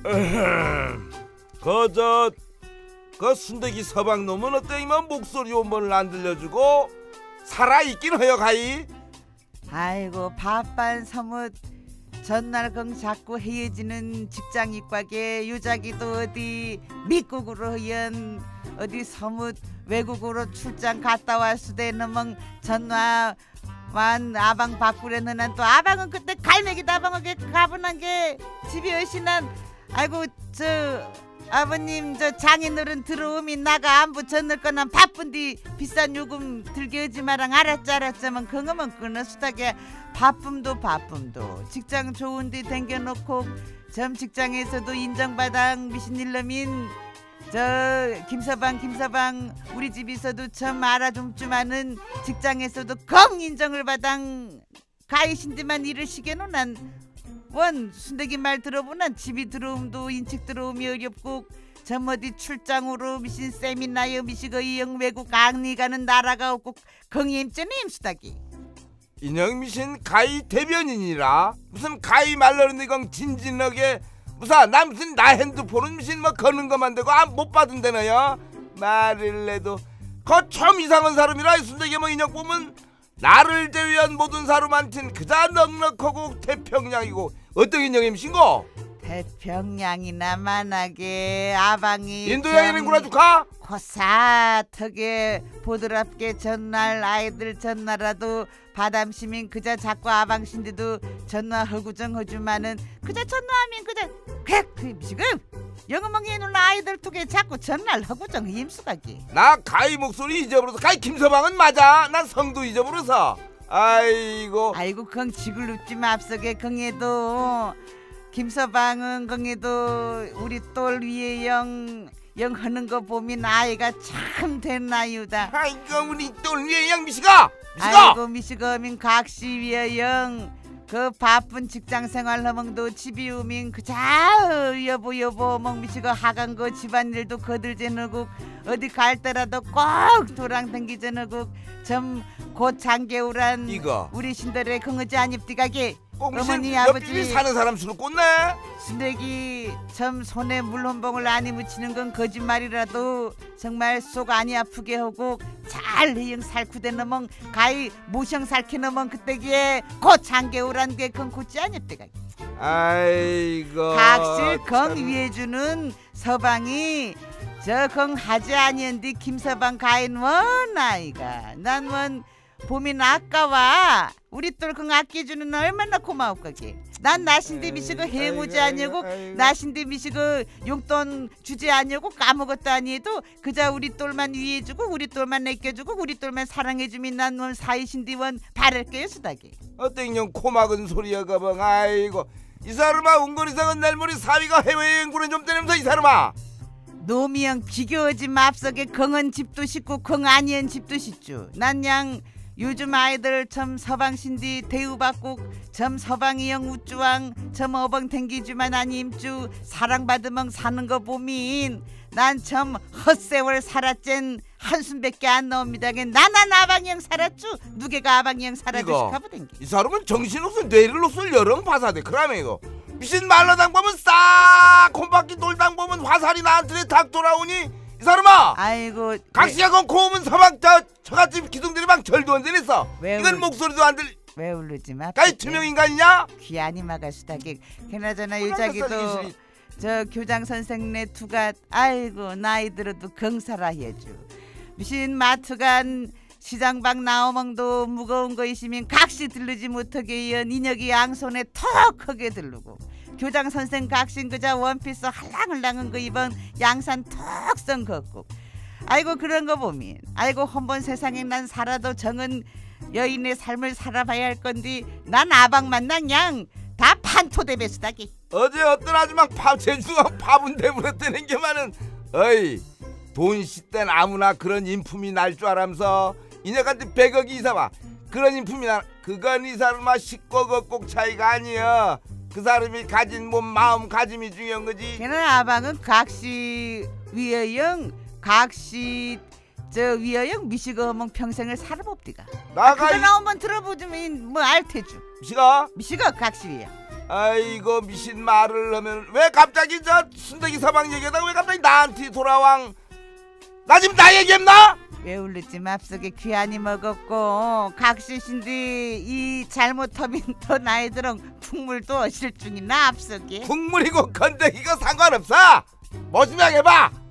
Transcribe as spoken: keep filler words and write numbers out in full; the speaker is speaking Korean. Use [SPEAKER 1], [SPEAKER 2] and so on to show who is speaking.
[SPEAKER 1] 그저 그 순대기 서방 놈은 어때이만 목소리 원본을 안 들려주고 살아있긴 허여 가이.
[SPEAKER 2] 아이고 바쁜 서뭇 전날 건 자꾸 헤어지는 직장 입각에 유자기도 어디 미국으로 허연 어디 서뭇 외국으로 출장 갔다 왔을 때는 멍 전화 완 아방 바꾸려는 난 또 아방은 그때 갈매기 다방하게 가분한 게 집이 어시난 아이고 저 아버님 저 장인어른 들어오면 나가 안부 전날 거난 바쁜디 비싼 요금 들게 하지 마랑 알았지 알았지만 그거만 끊어수다게 바쁨도 바쁨도 직장 좋은데 댕겨놓고 점 직장에서도 인정받아 미신 일놈인 저 김서방 김서방 우리 집에서도 참 알아줌주마는 직장에서도 경 인정을 받아 가이신데만 일을 시게노 난 원 순대기 말 들어보난 집이 들어옴도 인책 들어오미 어렵고 점 어디 출장으로 미신 세미나여 미시거 이영 외국 강리 가는 나라가 없고 경임쩌네 임수다기
[SPEAKER 1] 인형 미신 가이 대변인이라 무슨 가이 말러는데 건 진진하게 무사 나 무슨 나 핸드폰은 미신 뭐 거는 것만 되고 안 못 받은데너요 말을 해도 거 참 이상한 사람이라 순대기 뭐 인형 보면 나를 제외한 모든 사람한텐 그자 넉넉하고 태평양이고 어떤 인형임신고?
[SPEAKER 2] 태평양이나 만하게 아방이
[SPEAKER 1] 인도 여행이구나 주카?
[SPEAKER 2] 고사하게 보드랍게 전날 아이들 전날라도 바담시민 그자 자꾸 아방신데도 전화 허구정 허주마는 그자 전화하면 그자 그 지금 영어멍에 누나 아이들 두개 자꾸 전날 허구정 힘수가기
[SPEAKER 1] 나 가희 목소리 잊어버려서 가희 김서방은 맞아 난 성도 잊어버려서 아이고
[SPEAKER 2] 아이고 건 지글 웃지마 앞서게 긍에도 김서방은 긍에도 우리 똘 위에 영 영 하는 거 보면 아이가 참 된 나이다
[SPEAKER 1] 아이고 우리 똘 위에 영 미시가 미시가
[SPEAKER 2] 아이고 미시거민 각시 위에 영 그 바쁜 직장생활 허멍도 집이 오면 그자 여보 여보 멍미시가 하간 거 집안일도 거들제너국 어디 갈 때라도 꼭 도랑 댕기제너국 점 곧 장개우란
[SPEAKER 1] 이거
[SPEAKER 2] 우리 신들의 긍어지 아닙디가게 어머니
[SPEAKER 1] 아버지
[SPEAKER 2] 아버지
[SPEAKER 1] 사는 사람 수로 꽂네
[SPEAKER 2] 순대기 참 손에 물 한 봉을 안이 묻히는 건 거짓말이라도 정말 속 안이 아프게 하고 잘 희영 살쿠대 너멍 가히 모형 살키 너멍 그때기에 곧 장개우란 게 건 곧지 아니었대가
[SPEAKER 1] 아이고
[SPEAKER 2] 각실 건 위해주는 서방이 저 건 하지 아니언디 김서방 가인 원 아이가 난 원 봄이 아까워 우리 똘건 아껴주는 얼마나 고마울까게 난 나신데 미시고 해무지 아니고 나신데 미시고 용돈 주지 아니고 아무것도 아니해도 그저 우리 똘만 위해주고 우리 똘만 아껴주고 우리 똘만 사랑해주면 난 원 사이신디 원 바랄게요 수다기
[SPEAKER 1] 어땡년 코막은 소리야 가방 아이고 이 사람아 운거리상은 날머리 사위가 해외여행구는 좀 때리면서 이 사람아
[SPEAKER 2] 노미형 비교하지 맙석에 긍은 집도 쉽고 긍 아니한 집도 쉽죠 난양 요즘 아이들 참 서방신디 대우받고 점 서방이형 우쭈왕 점 어벙 댕기주만 아님쭈 사랑받으면 사는 거 보민 난 참 헛세월 살았젠 한숨밖에 안 나옵니다 나나 아방이형 살았쭈 누게가 아방이형 살아도 시카보댕기
[SPEAKER 1] 이 사람은 정신없어 뇌를 없을 여름 파사대 그러면 이거 미신 말러당 보면 싹 콤바퀴 돌당 보면 화살이 나한테 탁 돌아오니 이 사람아
[SPEAKER 2] 아이고
[SPEAKER 1] 각시가 건 코우면 서방 저 저같이 기둥들이 막 절도 안 들렸어 이건
[SPEAKER 2] 울...
[SPEAKER 1] 목소리도 안 들리
[SPEAKER 2] 왜 울르지 마
[SPEAKER 1] 까이 투명인간이냐
[SPEAKER 2] 귀 아니 마가수다게 그나저나 유자기도 저 교장 선생네 두가 아이고 나이 들어도 경사라 해줘 미신 마트간 시장방 나오멍도 무거운 거 있으면 각시 들르지 못하게 이은 인혁이 양손에 턱 크게 들르고 교장 선생 각신 그자 원피스 할랑할랑한 거 입은 양산 턱선 걷고 아이고 그런 거 보면 아이고 한번 세상에 난 살아도 정은 여인의 삶을 살아봐야 할 건데 난 아방 만난 양 다 판토대배수다기
[SPEAKER 1] 어제 어떤 아줌마 밥 제주가 밥은 대부렸다는 게 많은 어이 돈 씻땐 아무나 그런 인품이 날 줄 알면서 이녀한테 백억이 이사봐 그런 인품이 나 그건 이 사람아 식고가 꼭 차이가 아니야 그 사람이 가진 몸 마음가짐이 중요한 거지
[SPEAKER 2] 걔는 아방은 각시 위여영 각시 저 위여영 미시거 하면 평생을 살아봅디가
[SPEAKER 1] 나가
[SPEAKER 2] 아, 그거 나오면 들어보면 뭐 알테주
[SPEAKER 1] 미시가
[SPEAKER 2] 미시거 각시 위여
[SPEAKER 1] 아이고 미신 말을 하면 왜 갑자기 저 순대기 서방 얘기하다가 왜 갑자기 나한테 돌아왕? 나 지금 나 얘기했나?
[SPEAKER 2] 왜 울르지 맙속에 귀한이 먹었고 각시신데 이 잘못하면 더 나이들은 국물도 실중이나 앞속에
[SPEAKER 1] 국물이고 건더기고 상관없어. 뭐지명 해봐.